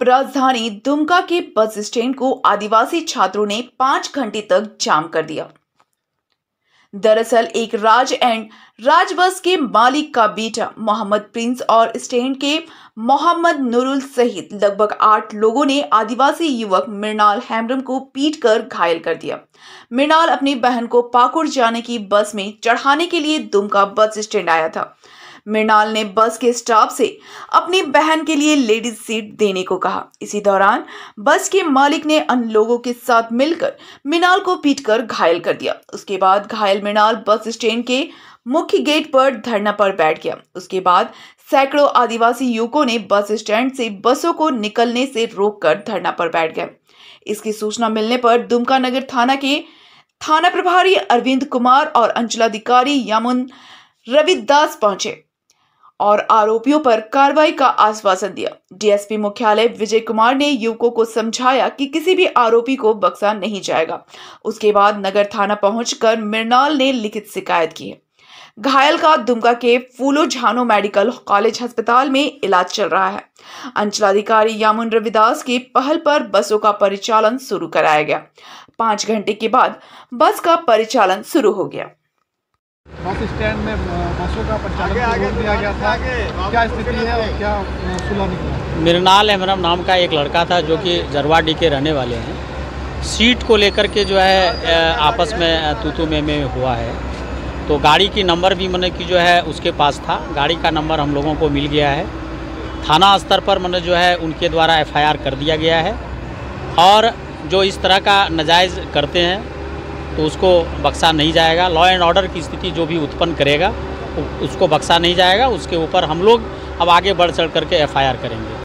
राजधानी दुमका के bus stand को आदिवासी छात्रों ने 5 घंटे तक जाम कर दिया। दरअसल एक राज बस के मालिक का बेटा मोहम्मद प्रिंस और स्टैंड के मोहम्मद नूरुल सहित लगभग 8 लोगों ने आदिवासी युवक मृणाल हेम्ब्रम को पीटकर घायल कर दिया। मृणाल अपनी बहन को पाकुड़ जाने की बस में चढ़ाने के लिए दुमका बस स्टैंड आया था। मृणाल ने बस के स्टाफ से अपनी बहन के लिए लेडीज सीट देने को कहा। इसी दौरान बस के मालिक ने अन्य लोगों के साथ मिलकर मृणाल को पीटकर घायल कर दिया। उसके बाद घायल मृणाल बस स्टैंड के मुख्य गेट पर धरना पर बैठ गया। उसके बाद सैकड़ों आदिवासी युवकों ने बस स्टैंड से बसों को निकलने से रोककर धरना पर बैठ गए। इसकी सूचना मिलने पर दुमका नगर थाना के थाना प्रभारी अरविंद कुमार और अंचलाधिकारी यामुन रविदास पहुंचे और आरोपियों पर कार्रवाई का आश्वासन दिया। डीएसपी मुख्यालय विजय कुमार ने युवकों को समझाया कि किसी भी आरोपी को बख्शा नहीं जाएगा। उसके बाद नगर थाना पहुंचकर मृणाल ने लिखित शिकायत की है। घायल का दुमका के फूलो झानो मेडिकल कॉलेज अस्पताल में इलाज चल रहा है। अंचलाधिकारी यामुन रविदास की पहल पर बसों का परिचालन शुरू कराया गया। 5 घंटे के बाद बस का परिचालन शुरू हो गया। बस स्टैंड में बसों का परिचालन रोक दिया गया था, क्या स्थिति है और क्या सुलह निकला? मृणाल हेम्ब्रम नाम का एक लड़का था जो कि जरवाडी के रहने वाले हैं। सीट को लेकर के जो है आपस में तू में हुआ है, तो गाड़ी की नंबर भी मैंने की जो है उसके पास था। गाड़ी का नंबर हम लोगों को मिल गया है। थाना स्तर पर मैंने जो है उनके द्वारा FIR कर दिया गया है और जो इस तरह का नाजायज़ करते हैं तो उसको बख्शा नहीं जाएगा। लॉ एंड ऑर्डर की स्थिति जो भी उत्पन्न करेगा उसको बख्शा नहीं जाएगा। उसके ऊपर हम लोग अब आगे बढ़ चढ़ करके FIR करेंगे।